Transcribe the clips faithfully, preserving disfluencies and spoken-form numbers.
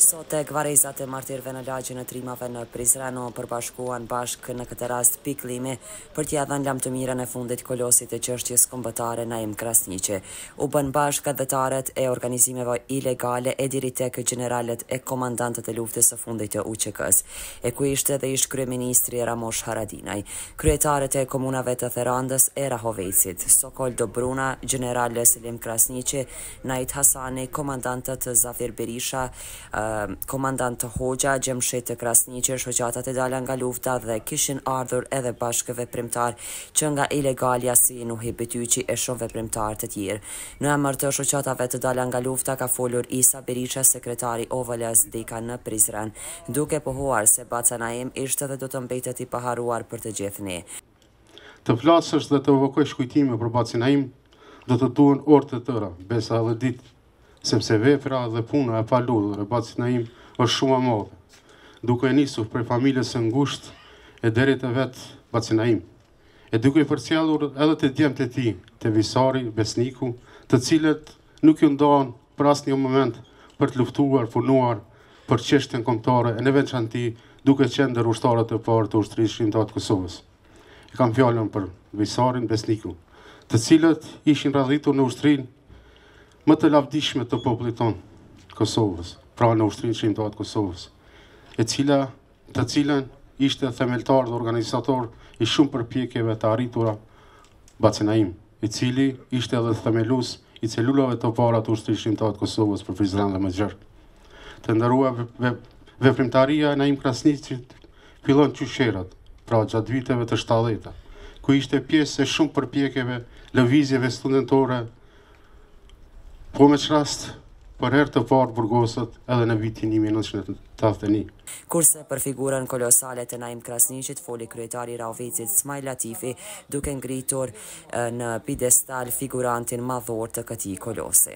Sot tek varrezat e martirëve në lagjin e trimave në Prizren u përbashkuan bashkë në këtë rast piklimi për t'ia dhënë lam të mirën e fundit kolosit e çështjes kombëtare Naim Krasniqi. U bën bashkë gazetarët e organizimeve ilegale e deri tek generalet e komandantët e luftës së fundit të U Q K-s, e ku ishte edhe ish kryeministri Ramosh Haradinaj, kryetarët e komunave të Therandës e Rahovecit, Sokol Dobruna, general Selim Krasniqi, Najt Hasani, komandantët Zafir Berisha, komandant Hoxha, Gjemshet Krasniqi, shoqatat e dala nga lufta dhe kishin ardhur edhe bashkë veprimtar që nga ilegalja si Nuhi Betyqi e shumë veprimtar të tjerë. Në emër të shoqatave të dala nga lufta ka folur Isa Berisha, sekretari O V L S D K në Prizren, duke pohuar se Baca Naim ishte dhe do të mbetet i paharuar për të gjithë ne. Të flasësh dhe të evokosh kujtime për Bacin Naim, do të duhen orë të tëra, besa edhe ditë, sepse vepra dhe puna e palodhur e Bacit Naim është shumë e madhe, duke e nisur prej familjes së ngushtë e deri te vet Baci Naim, e duke i përcjellur edhe të djemtë e tij, te Visari, besniku, të cilët nuk ju ndahen për asnjë moment për të luftuar, punuar për çështjen kombëtare, e në veçantë duke qenë ndër ushtarët e parë të ushtrisë shqiptare të Kosovës. E kam fjalën për Visarin, besniku, të cilët ishin radhitur në ushtrinë më të lavdishme të popullit tonë Kosovës, pra në ushtrinë shqiptare të Kosovës, e cila, të cilën ishte themeltar dhe organizator i shumë përpjekjeve të arritura Baci Naim, i cili ishte edhe themelues i celulave të para të ushtrisë shqiptare të Kosovës për Prizren dhe Mëxher. Të nderuar veprimtaria e Naim Krasniqit fillon qysherat, pra gjatë viteve të shtatdhjetë, ku ishte pjesë e shumë përpjekjeve, lëvizjeve studentore, po me që rast për herë të parë burgosët edhe në vitin një mijë e nëntëqind e tetëdhjetë e një. Kurse për figurën kolosale të Naim Krasniqit foli kryetari i Rahovecit Smaj Latifi, duke ngritur në pidestal figurantin madhor të këtij kolosi.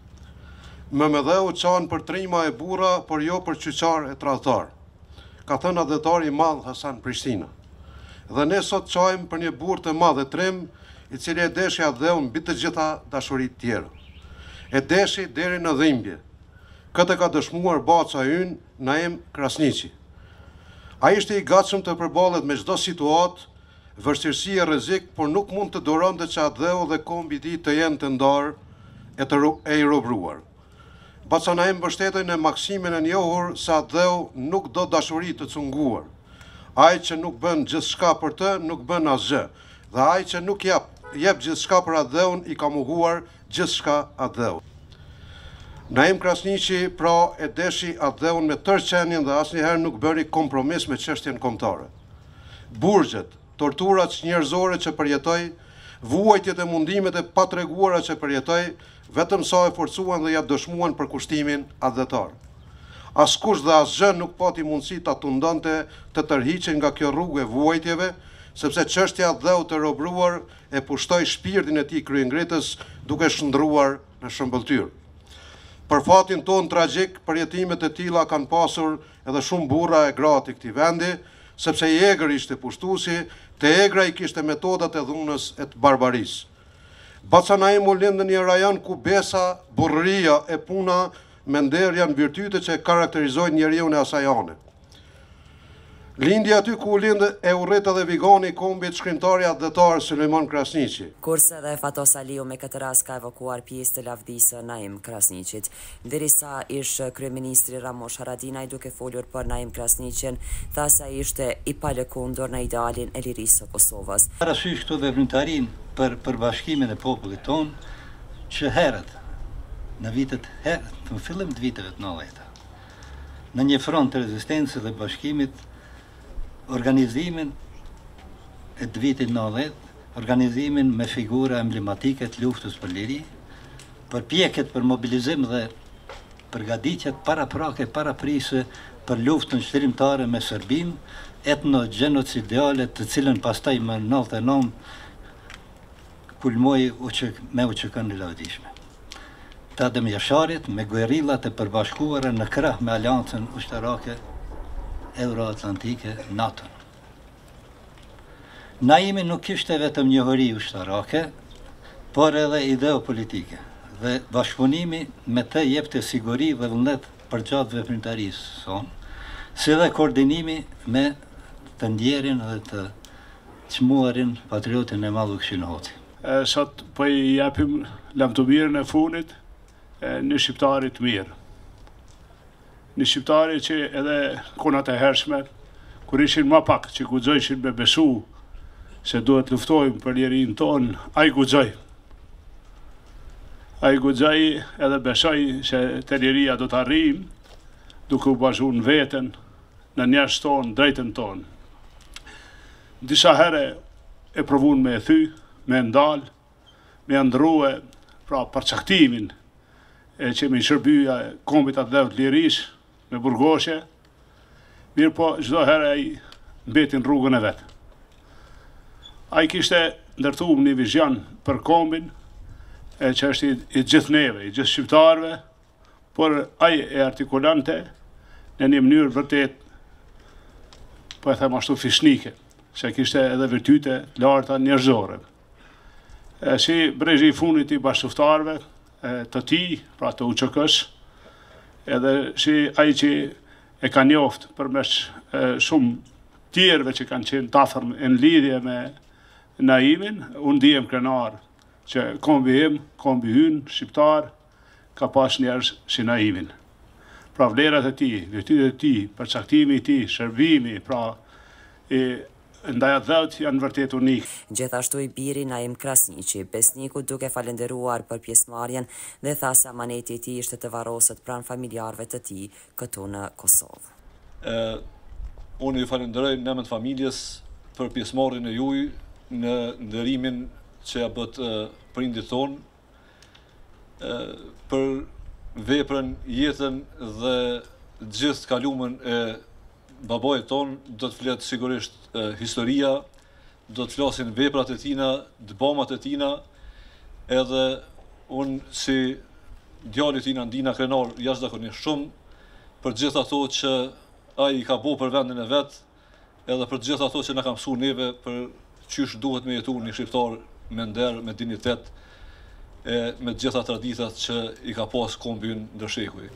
Me me dhe u qanë për trima e bura, por jo për qyqar e tradhtar, ka thënë adhetari i madh Hasan Prishtina. Dhe ne sot qajmë për një burr të madh e trim, i cili e deshi adheun mbi të gjitha dashurit tjera. E deshi deri në dhimbje. Këtë ka dëshmuar baca ynë, Naim Krasniqi. Ai ishte i gatshëm të përballet me çdo situatë, vështirësi e rrezik, por nuk mund të duronte që adheu dhe kombi i tij të jenë të ndarë e të e i robruar. Baca Naim mbështetej në maksimin e njohur se adheu nuk do dashuri të cunguar. Ai që nuk bën gjithçka për të, nuk bën asgjë, dhe ai që nuk jep jep gjithçka për adheun i ka mohuar gjithçka adheu. Naim Krasniqi pra e deshi adheun me tërë qenien dhe asnjëherë nuk bëri kompromis me çështjen kombëtare. Burgjet, torturat njerëzore që përjetoi, vuajtjet e mundimet e patreguara që përjetoi, vetëm sa e forcuan dhe ja dëshmuan për kushtimin adhetar. Askush dhe asgjë nuk pati mundësi ta tundonte të tërhiqen nga kjo rrugë e vuajtjeve, sepse çështja e dheu të robruar e pushtoi shpirtin e tij kryengritës duke shndruar në shëmbëltyr. Për fatin ton tragjik, përjetimet e tilla kanë pasur edhe shumë burra e gra të këtij vendi, sepse i egër ishte pushtuesi, te egra i kishte metodat e dhunës e të barbarisë. Baca Naim u lind në një rajon ku besa, burrëria e puna me nder janë virtyte që karakterizojnë njeriu e asaj ane. Lindi aty ku u lind e urrit edhe vigani i kombit shkrimtari adhetar Sulejman Krasniqi. Kurse edhe Fatos Aliu me këtë rast ka evokuar pjesë të lavdisë Naim Krasniqit, derisa ish kryeministri Ramosh Haradinaj duke folur për Naim Krasniqin, tha se ai ishte i palëkundur në idealin e lirisë së Kosovës. Parasysh këtu veprimtarin për përbashkimin e popullit ton, që herët, në vitet herët, në fillim të viteve të nëntëdhjetë, në një front të rezistencës dhe bashkimit, organizimin e të vitit nëntëdhjetë, organizimin me figura emblematike të luftës për liri, përpjekjet për mobilizim dhe përgatitjet paraprake, paraprisë për luftën shtrimtare me Serbin, etno-gjenocidiale, të cilën pastaj më nëntëdhjetë e nëntë kulmoi me U Q K-n e lavdishme. Të Adem Jasharit me guerillat e përbashkuara në krah me Aleancën Ushtarake Euroatlantike, NATO. Naimi nuk kishte vetëm njohuri ushtarake, por edhe ideopolitike. dhe bashkëpunimi me të jep të siguri dhe vullnet për gjatë veprimtarisë son, si dhe koordinimi me të ndjerin dhe të çmuarin patriotin e madh Këshin Hoxhi. Sot po i japim lamtumirën e funit një shqiptari të mirë. Një shqiptari që edhe konat e hershme, kur ishin ma pak që guxojshin me besu se duhet luftojmë për njerin tonë, a i guxoj. A i guxoj edhe besoj se të njeria do të arrijmë, duke u bazhu në veten, në njerëz tonë, drejtën tonë. Disa herë e provun me e thy, me ndalë, me ndrue, pra përcaktimin e që me shërbyja kombit atë dhe të liris, me burgoshe, mirë po çdo herë ai mbeti në rrugën e vetë. Ai kishte ndërtuar një vizjon për kombin, e që është i, i gjithë neve, i gjithë shqiptarëve, por ai e artikulante në një mënyrë vërtet, po e them ashtu fishnike, se kishte edhe virtyte të larta njerëzore. E, si brezhi i fundit i bashkëftarëve të tij, pra të U Q K-s, edhe si ai që e ka njoft përmes shumë tjerëve që kanë qenë tafërm në lidhje me Naimin, unë ndihem krenar që kombi im, kombi hynë, shqiptar, ka pas njerëz si Naimin. Pra vlerat e tij, virtytet e tij, përcaktimi i tij, shërbimi, pra e ndajat dhët janë vërtet unik. Gjithashtu i biri Naim Krasniqi, besniku duke falenderuar për pjesëmarrjen dhe tha se amaneti i tij ishte të varroset pranë familjarëve të tij këtu në Kosovë. E, unë ju falenderoj në emër të familjes për pjesëmarrjen e juaj në ndërimin që ja bët prindit tonë, për veprën, jetën dhe gjithë kalumën e babait ton, do të flet sigurisht e, historia, do të flasin veprat e tina, dëbamat e tina, edhe unë si djalit tina ndina krenar jashtëzakonisht shumë, për gjithë ato që ai i ka bo për vendin e vet, edhe për gjithë ato që na ka mësuar neve për qysh duhet me jetu një shqiptar me nder, me dignitet, e me gjitha traditat që i ka pas kombi ndër shekuj.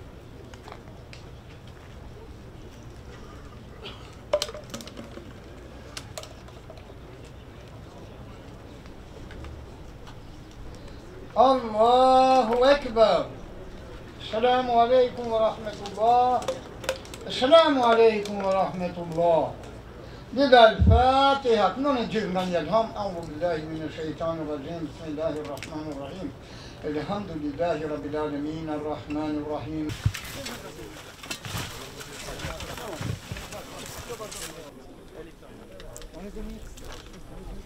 Allahu Ekber. Assalamu alaikum wa rahmatullah. Assalamu alaikum wa rahmatullah. لذا الفاتحة ننجي من يلهم أعوذ بالله من الشيطان الرجيم بسم الله الرحمن الرحيم الحمد لله رب العالمين الرحمن الرحيم